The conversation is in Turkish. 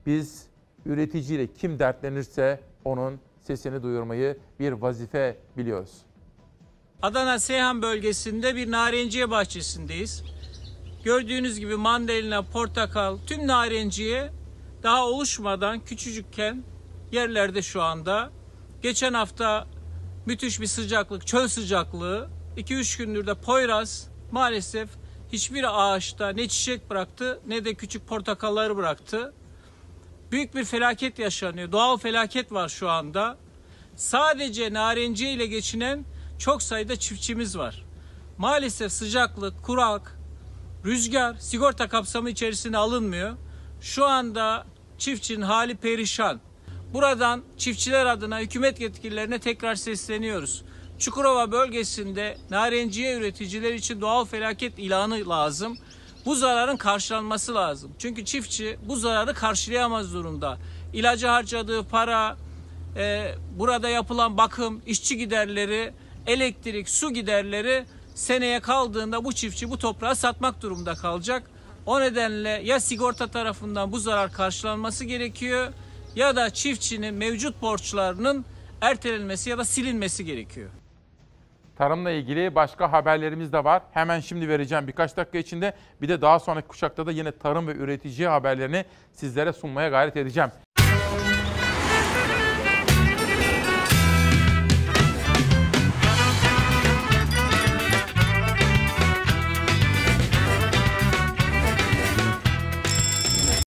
Biz üreticiyle kim dertlenirse onun sesini duyurmayı bir vazife biliyoruz. Adana Seyhan bölgesinde bir narenciye bahçesindeyiz. Gördüğünüz gibi mandalina, portakal, tüm narenciye daha oluşmadan küçücükken yerlerde şu anda. Geçen hafta müthiş bir sıcaklık, çöl sıcaklığı. 2-3 gündür de Poyraz maalesef hiçbir ağaçta ne çiçek bıraktı ne de küçük portakalları bıraktı. Büyük bir felaket yaşanıyor. Doğal felaket var şu anda. Sadece narenciye ile geçinen çok sayıda çiftçimiz var. Maalesef sıcaklık, kurak, rüzgar sigorta kapsamı içerisine alınmıyor. Şu anda çiftçinin hali perişan. Buradan çiftçiler adına hükümet yetkililerine tekrar sesleniyoruz. Çukurova bölgesinde narenciye üreticiler için doğal felaket ilanı lazım. Bu zararın karşılanması lazım. Çünkü çiftçi bu zararı karşılayamaz durumda. İlaca harcadığı para, burada yapılan bakım, işçi giderleri, elektrik, su giderleri seneye kaldığında bu çiftçi bu toprağı satmak durumunda kalacak. O nedenle ya sigorta tarafından bu zarar karşılanması gerekiyor ya da çiftçinin mevcut borçlarının ertelenmesi ya da silinmesi gerekiyor. Tarımla ilgili başka haberlerimiz de var. Hemen şimdi vereceğim birkaç dakika içinde. Bir de daha sonraki kuşakta da yine tarım ve üretici haberlerini sizlere sunmaya gayret edeceğim.